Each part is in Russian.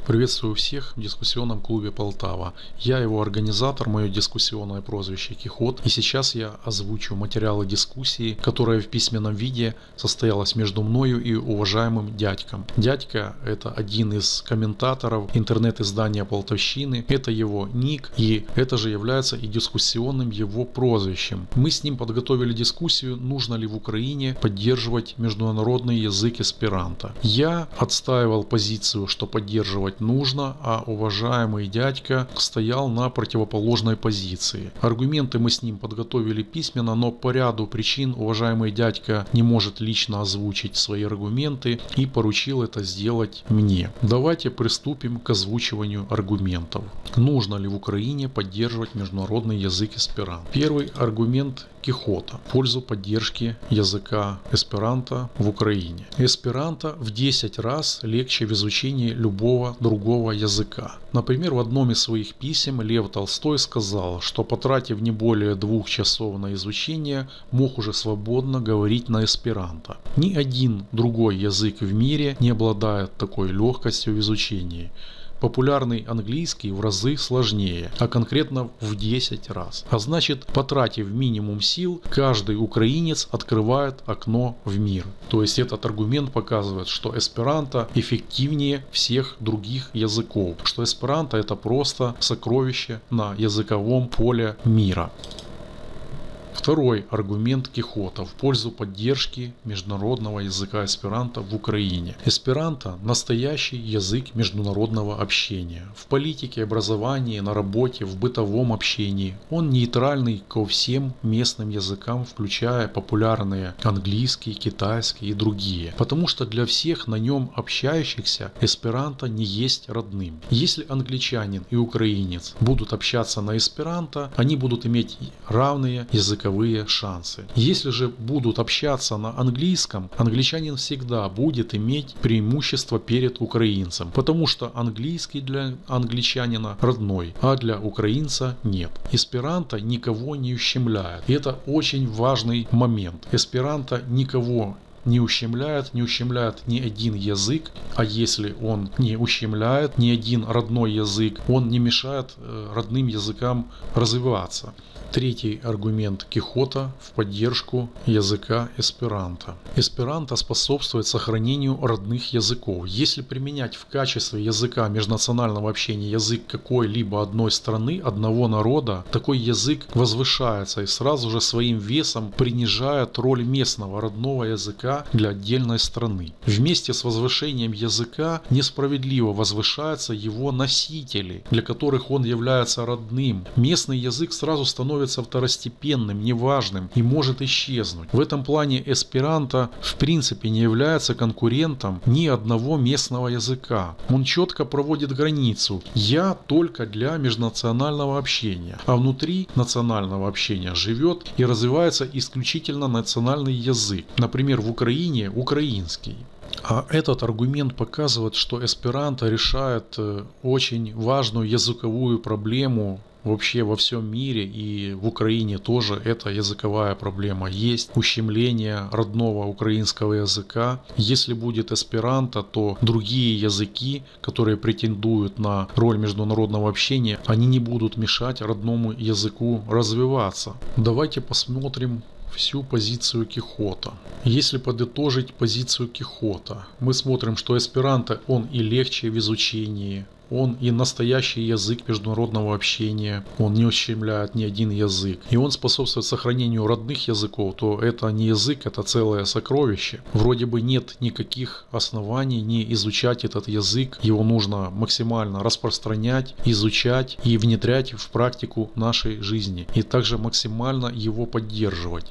Приветствую всех в дискуссионном клубе Полтава. Я его организатор, мое дискуссионное прозвище Кихот. И сейчас я озвучу материалы дискуссии, которая в письменном виде состоялась между мною и уважаемым дядьком. Дядька — это один из комментаторов интернет-издания Полтавщины. Это его ник, и это же является и дискуссионным его прозвищем. Мы с ним подготовили дискуссию, нужно ли в Украине поддерживать международный язык эсперанто. Я отстаивал позицию, что поддерживать нужно, а уважаемый дядька стоял на противоположной позиции. Аргументы мы с ним подготовили письменно, но по ряду причин уважаемый дядька не может лично озвучить свои аргументы и поручил это сделать мне. Давайте приступим к озвучиванию аргументов. Нужно ли в Украине поддерживать международный язык эсперанто? Первый аргумент Кихота в пользу поддержки языка эсперанто в Украине. Эсперанто в 10 раз легче в изучении любого другого языка. Например, в одном из своих писем Лев Толстой сказал, что потратив не более 2 часов на изучение, мог уже свободно говорить на эсперанто. Ни один другой язык в мире не обладает такой легкостью в изучении. Популярный английский в разы сложнее, а конкретно в 10 раз. А значит, потратив минимум сил, каждый украинец открывает окно в мир. То есть этот аргумент показывает, что эсперанто эффективнее всех других языков, что эсперанто — это просто сокровище на языковом поле мира. Второй аргумент Кихота в пользу поддержки международного языка эсперанто в Украине. Эсперанто – настоящий язык международного общения. В политике, образовании, на работе, в бытовом общении. Он нейтральный ко всем местным языкам, включая популярные английский, китайский и другие. Потому что для всех на нем общающихся эсперанто не есть родным. Если англичанин и украинец будут общаться на эсперанто, они будут иметь равные языковые шансы. Если же будут общаться на английском, англичанин всегда будет иметь преимущество перед украинцем, потому что английский для англичанина родной, а для украинца нет. Эсперанто никого не ущемляет. И это очень важный момент. Эсперанто никого не ущемляет ни один язык, а если он не ущемляет ни один родной язык, он не мешает родным языкам развиваться. Третий аргумент Кихота в поддержку языка эсперанто. Эсперанто способствует сохранению родных языков. Если применять в качестве языка межнационального общения язык какой-либо одной страны, одного народа, такой язык возвышается и сразу же своим весом принижает роль местного родного языка для отдельной страны. Вместе с возвышением языка несправедливо возвышаются его носители, для которых он является родным. Местный язык сразу становится второстепенным, неважным и может исчезнуть. В этом плане эсперанто в принципе не является конкурентом ни одного местного языка. Он четко проводит границу. Я только для межнационального общения, а внутри национального общения живет и развивается исключительно национальный язык. Например, в Украине украинский. А этот аргумент показывает, что эсперанто решает очень важную языковую проблему вообще во всем мире, и в Украине тоже эта языковая проблема есть. Ущемление родного украинского языка. Если будет эсперанто, то другие языки, которые претендуют на роль международного общения, они не будут мешать родному языку развиваться. Давайте посмотрим всю позицию Кихота. Если подытожить позицию Кихота, мы смотрим, что эсперанто он и легче в изучении, он и настоящий язык международного общения, он не ущемляет ни один язык, и он способствует сохранению родных языков, то это не язык, это целое сокровище. Вроде бы нет никаких оснований не изучать этот язык, его нужно максимально распространять, изучать и внедрять в практику нашей жизни, и также максимально его поддерживать.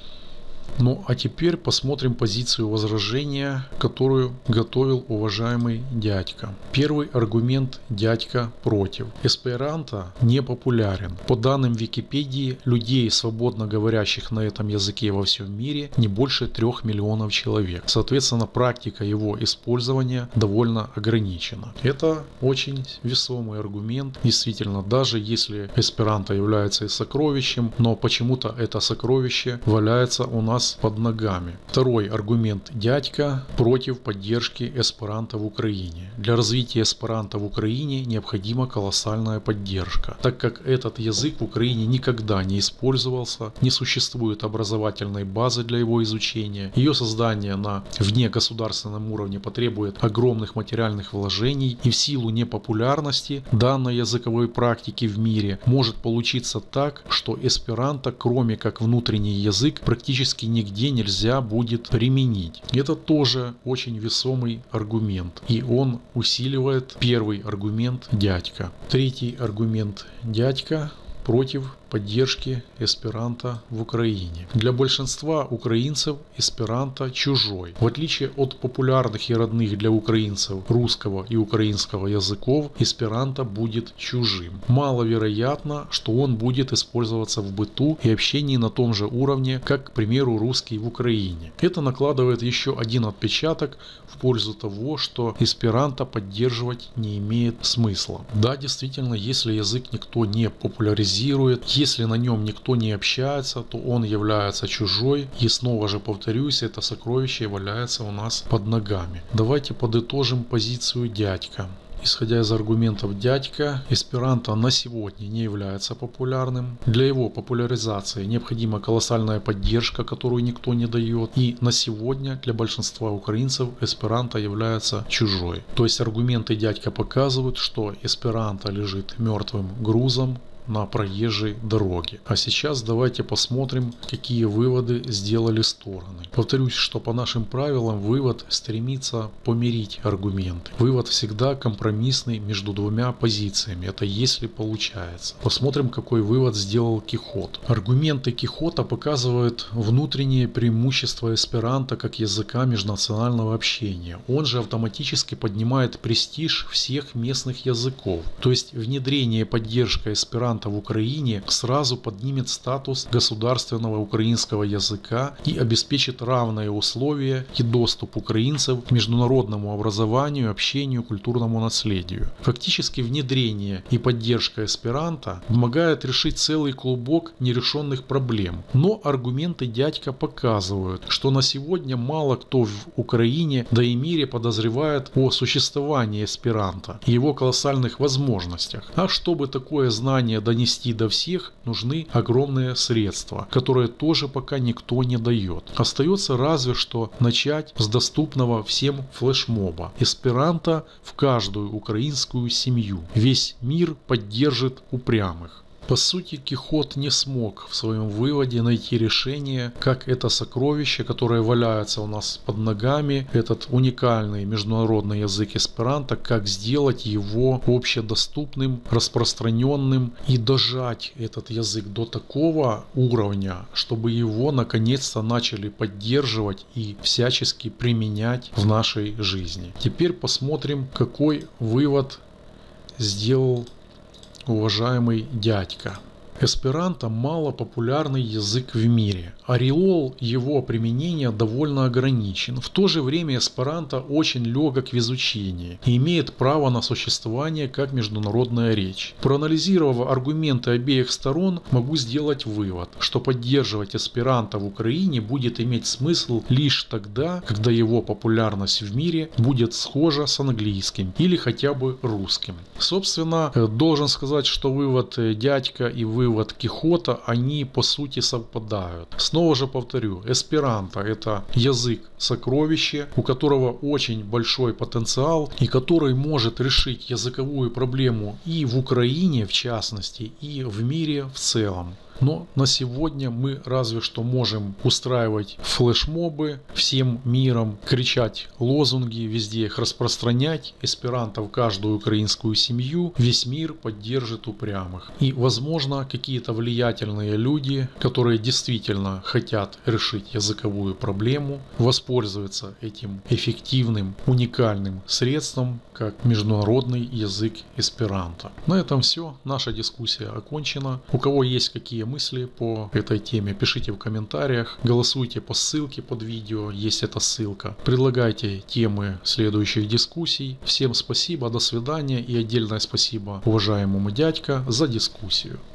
Ну а теперь посмотрим позицию возражения, которую готовил уважаемый дядька. Первый аргумент дядька против. Эсперанто не популярен. По данным Википедии, людей, свободно говорящих на этом языке во всем мире, не больше 3 миллионов человек. Соответственно, практика его использования довольно ограничена. Это очень весомый аргумент. Действительно, даже если эсперанто является и сокровищем, но почему-то это сокровище валяется у нас нас под ногами. Второй аргумент дядька против поддержки эсперанто в Украине. Для развития эсперанто в Украине необходима колоссальная поддержка, так как этот язык в Украине никогда не использовался, не существует образовательной базы для его изучения, ее создание на внегосударственном уровне потребует огромных материальных вложений, и в силу непопулярности данной языковой практики в мире может получиться так, что эсперанто, кроме как внутренний язык, практически нигде нельзя будет применить. Это тоже очень весомый аргумент, и он усиливает первый аргумент дядька. Третий аргумент дядька против поддержки эсперанто в Украине. Для большинства украинцев эсперанто чужой. В отличие от популярных и родных для украинцев русского и украинского языков, эсперанто будет чужим. Маловероятно, что он будет использоваться в быту и общении на том же уровне, как, к примеру, русский в Украине. Это накладывает еще один отпечаток в пользу того, что эсперанто поддерживать не имеет смысла. Да, действительно, если язык никто не популяризирует, если на нем никто не общается, то он является чужой. И снова же повторюсь, это сокровище валяется у нас под ногами. Давайте подытожим позицию дядька. Исходя из аргументов дядька, эсперанто на сегодня не является популярным. Для его популяризации необходима колоссальная поддержка, которую никто не дает. И на сегодня для большинства украинцев эсперанто является чужой. То есть аргументы дядька показывают, что эсперанто лежит мертвым грузом на проезжей дороге. А сейчас давайте посмотрим, какие выводы сделали стороны. Повторюсь, что по нашим правилам вывод стремится помирить аргументы. Вывод всегда компромиссный между двумя позициями. Это если получается. Посмотрим, какой вывод сделал Кихот. Аргументы Кихота показывают внутренние преимущества эсперанто как языка межнационального общения. Он же автоматически поднимает престиж всех местных языков. То есть внедрение и поддержка эсперанто в Украине сразу поднимет статус государственного украинского языка и обеспечит равные условия и доступ украинцев к международному образованию, общению, культурному наследию. Фактически внедрение и поддержка эсперанто помогает решить целый клубок нерешенных проблем. Но аргументы дядька показывают, что на сегодня мало кто в Украине, да и мире подозревает о существовании эсперанто и его колоссальных возможностях. А чтобы такое знание донести до всех, нужны огромные средства, которые тоже пока никто не дает. Остается разве что начать с доступного всем флешмоба. Эсперанто в каждую украинскую семью. Весь мир поддержит упрямых. По сути, Кихот не смог в своем выводе найти решение, как это сокровище, которое валяется у нас под ногами, этот уникальный международный язык эсперанто, как сделать его общедоступным, распространенным и дожать этот язык до такого уровня, чтобы его наконец-то начали поддерживать и всячески применять в нашей жизни. Теперь посмотрим, какой вывод сделал уважаемый дядька. Эсперанто малопопулярный язык в мире. Ореол его применения довольно ограничен. В то же время эсперанто очень легок в изучении и имеет право на существование как международная речь. Проанализировав аргументы обеих сторон, могу сделать вывод, что поддерживать эсперанто в Украине будет иметь смысл лишь тогда, когда его популярность в мире будет схожа с английским или хотя бы русским. Собственно, должен сказать, что вывод дядька и вывод Кихота, они по сути совпадают. Снова же повторю, эсперанто — это язык-сокровище, у которого очень большой потенциал и который может решить языковую проблему и в Украине в частности, и в мире в целом. Но на сегодня мы разве что можем устраивать флешмобы всем миром, кричать лозунги, везде их распространять. Эсперанто в каждую украинскую семью, весь мир поддержит упрямых. И возможно какие-то влиятельные люди, которые действительно хотят решить языковую проблему, воспользуются этим эффективным, уникальным средством, как международный язык эсперанто. На этом все. Наша дискуссия окончена. У кого есть какие мысли по этой теме, пишите в комментариях, голосуйте по ссылке под видео, есть эта ссылка. Предлагайте темы следующих дискуссий. Всем спасибо, до свидания и отдельное спасибо уважаемому дядька за дискуссию.